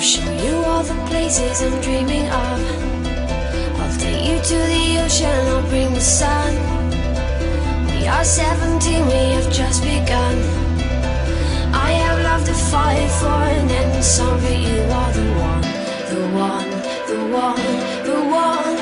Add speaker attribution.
Speaker 1: show you all the places I'm dreaming of. I'll take you to the ocean, I'll bring the sun. We are 17, we have just begun. I have love to fight for an end song, but you are the one, the one, the one, the one.